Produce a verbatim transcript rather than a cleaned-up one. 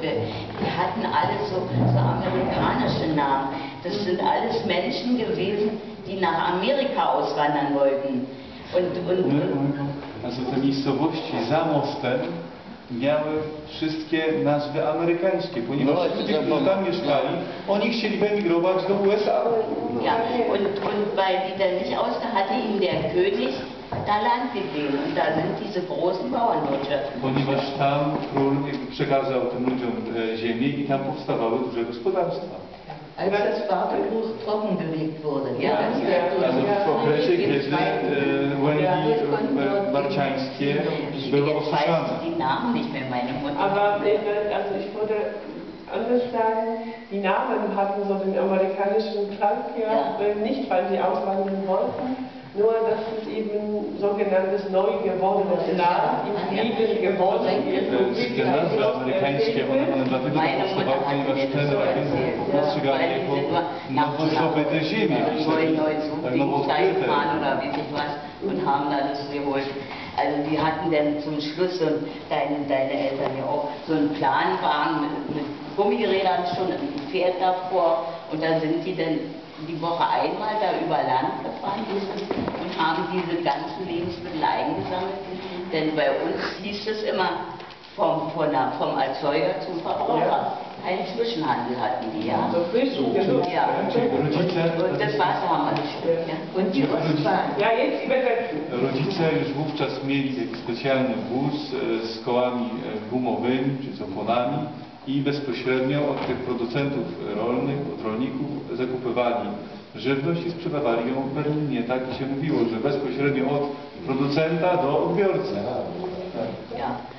Produkte, die hatten alles so, so amerikanische Namen. Das sind alles Menschen gewesen, die nach Amerika auswandern wollten. Und, und, und also te miejscowości za mostem miały wszystkie nazwy amerykańskie, ponieważ ludzie, którzy tam mieszkali, oni chcieli wyemigrować do U S A. Ja, und, und weil die dann nicht ausgehalten hatte ihnen der König da Land gegeben und da sind diese großen Bauernwirtschaften. Ponieważ tam król przekazał tym ludziom ziemię i tam powstawały duże gospodarstwa. Als das Vaterbuch trockengelegt wurde. Ja, also w okresie, kiedy łęgi barciańskie były osuszane. Aber also ich würde anders sagen, die Namen hatten so den amerikanischen Klang ja, ja. nicht, weil sie auswandern wollten, nur dass es eben sogenanntes neu gewordenes Land im Leben geworden ist. Te nazwy amerykańskie, one, one dlatego powstawały, ponieważ ten region postrzegali jako nowo zdobyte ziemię, tak nowo odkryte. Und haben alles geholt. Also die hatten dann zum Schluss, und deine, deine Eltern ja auch, so einen Planwagen mit, mit Gummirädern schon, ein Pferd davor, und da sind die dann die Woche einmal da über Land gefahren und haben diese ganzen Lebensmittel eingesammelt. Denn bei uns hieß es immer vom, von der, vom Erzeuger zum Verbraucher. Einen Zwischenhandel hatten die, ja. Ja. Und das Wasser haben wir nicht. Ja. Und die Ostbahn. Ja, jetzt übersetzen. Rodzice już wówczas mieli taki specjalny wóz z kołami gumowymi czy z oponami i bezpośrednio od tych producentów rolnych, od rolników zakupywali żywność i sprzedawali ją w Berlinie. Tak się mówiło, że bezpośrednio od producenta do odbiorcy. Tak. Ja.